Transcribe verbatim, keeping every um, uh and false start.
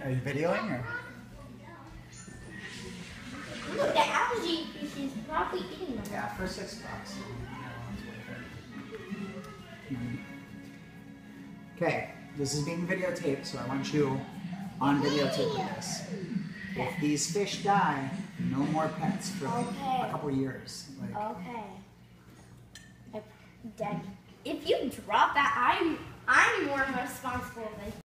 Are you videoing or? Look, the algae fish is probably eating them. Yeah, for six bucks. Okay, this is being videotaped, so I want you on videotape with this. If these fish die, no more pets for like Okay. a couple years. Like, Okay. If, Dad, if you drop that, I'm I'm more responsible than